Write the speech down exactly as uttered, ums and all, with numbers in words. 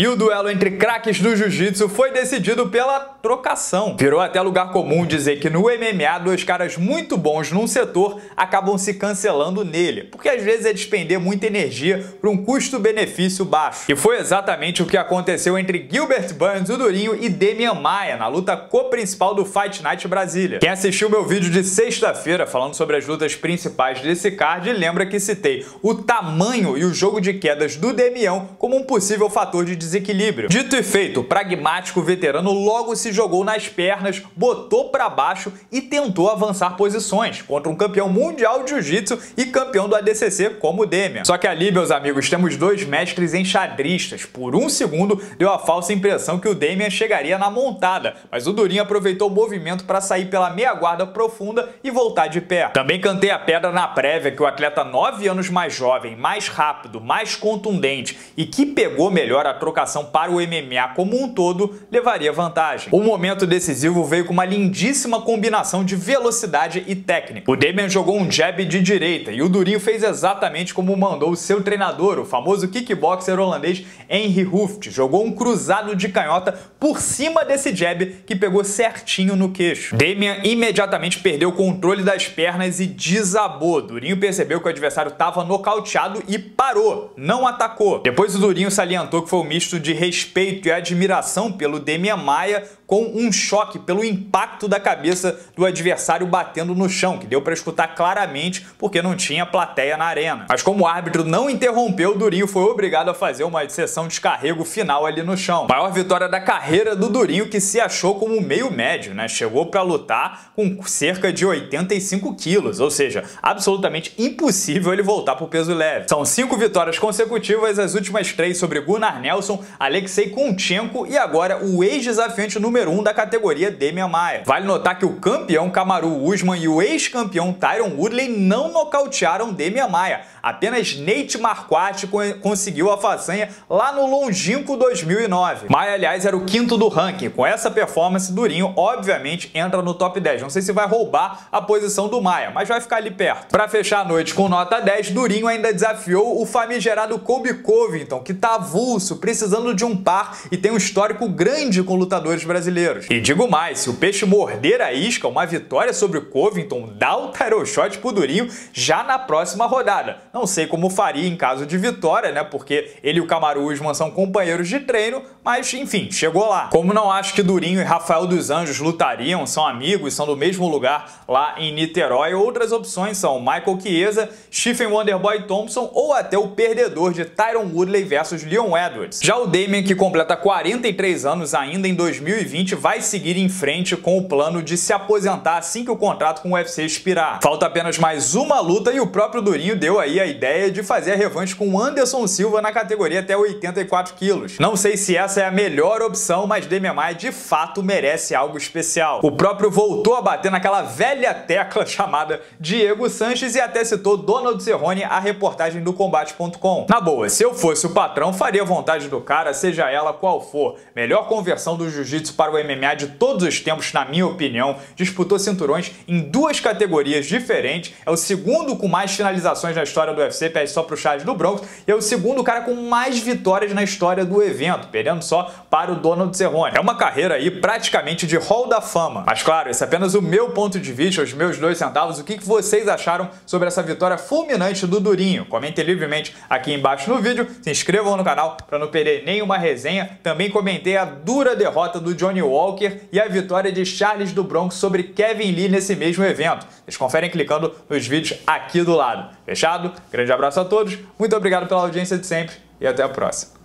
E o duelo entre craques do jiu-jitsu foi decidido pela trocação. Virou até lugar comum dizer que no M M A dois caras muito bons num setor acabam se cancelando nele, porque às vezes é despender muita energia por um custo-benefício baixo. E foi exatamente o que aconteceu entre Gilbert Burns, o Durinho, e Demian Maia na luta co-principal do Fight Night Brasília. Quem assistiu meu vídeo de sexta-feira falando sobre as lutas principais desse card lembra que citei o tamanho e o jogo de quedas do Demião como um possível fator de desequilíbrio. Dito e feito, o pragmático veterano logo se jogou nas pernas, botou para baixo e tentou avançar posições contra um campeão mundial de jiu-jitsu e campeão do A D C C como o Demian. Só que ali, meus amigos, temos dois mestres enxadristas. Por um segundo deu a falsa impressão que o Demian chegaria na montada, mas o Durinho aproveitou o movimento para sair pela meia guarda profunda e voltar de pé. Também cantei a pedra na prévia que o atleta nove anos mais jovem, mais rápido, mais contundente e que pegou melhor a trocação para o M M A como um todo, levaria vantagem. O momento decisivo veio com uma lindíssima combinação de velocidade e técnica. O Demian jogou um jab de direita e o Durinho fez exatamente como mandou o seu treinador, o famoso kickboxer holandês Henry Hooft. Jogou um cruzado de canhota por cima desse jab que pegou certinho no queixo. Demian imediatamente perdeu o controle das pernas e desabou. Durinho percebeu que o adversário estava nocauteado e parou, não atacou. Depois o Durinho salientou que foi um misto de respeito e admiração pelo Demian Maia com um choque pelo impacto da cabeça do adversário batendo no chão, que deu para escutar claramente porque não tinha plateia na arena. Mas como o árbitro não interrompeu, o Durinho foi obrigado a fazer uma sessão de descarrego final ali no chão. Maior vitória da carreira do Durinho, que se achou como meio médio, né? Chegou para lutar com cerca de oitenta e cinco quilos, ou seja, absolutamente impossível ele voltar para o peso leve. São cinco vitórias consecutivas, as últimas três sobre Gunnar Nelson, Alexei Kunchenko e agora o ex-desafiante número um da categoria Demian Maia. Vale notar que o campeão Kamaru Usman e o ex-campeão Tyron Woodley não nocautearam Demian Maia. Apenas Nate Marquardt conseguiu a façanha lá no longínquo dois mil e nove. Maia, aliás, era o quinto do ranking. Com essa performance, Durinho, obviamente, entra no top dez. Não sei se vai roubar a posição do Maia, mas vai ficar ali perto. Para fechar a noite com nota dez, Durinho ainda desafiou o famigerado Colby Covington, que tá avulso, precisando de um par e tem um histórico grande com lutadores brasileiros. E digo mais, se o peixe morder a isca, uma vitória sobre o Covington dá o title shot pro Durinho já na próxima rodada. Não sei como faria em caso de vitória, né? Porque ele e o Kamaru Usman são companheiros de treino, mas enfim, chegou lá. Como não acho que Durinho e Rafael dos Anjos lutariam, são amigos, são do mesmo lugar lá em Niterói, outras opções são Michael Chiesa, Stephen Wonderboy Thompson ou até o perdedor de Tyron Woodley versus Leon Edwards. Já o Demian, que completa quarenta e três anos ainda em dois mil e vinte, vai seguir em frente com o plano de se aposentar assim que o contrato com o U F C expirar. Falta apenas mais uma luta e o próprio Durinho deu aí a ideia de fazer a revanche com Anderson Silva na categoria até oitenta e quatro quilos. Não sei se essa é a melhor opção, mas Demian Maia de fato merece algo especial. O próprio voltou a bater naquela velha tecla chamada Diego Sanches e até citou Donald Cerrone, a reportagem do combate ponto com. Na boa, se eu fosse o patrão, faria vontade do cara, seja ela qual for. Melhor conversão do jiu-jitsu para o M M A de todos os tempos, na minha opinião. Disputou cinturões em duas categorias diferentes. É o segundo com mais finalizações na história do U F C, perde só pro Charles do Bronx. E é o segundo cara com mais vitórias na história do evento, perdendo só para o Donald Cerrone. É uma carreira aí praticamente de hall da fama. Mas claro, esse é apenas o meu ponto de vista, os meus dois centavos. O que vocês acharam sobre essa vitória fulminante do Durinho? Comentem livremente aqui embaixo no vídeo. Se inscrevam no canal para não perder nenhuma resenha. Também comentei a dura derrota do Johnny Walker e a vitória de Charles do Bronx sobre Kevin Lee nesse mesmo evento. Vocês conferem clicando nos vídeos aqui do lado. Fechado? Grande abraço a todos, muito obrigado pela audiência de sempre e até a próxima.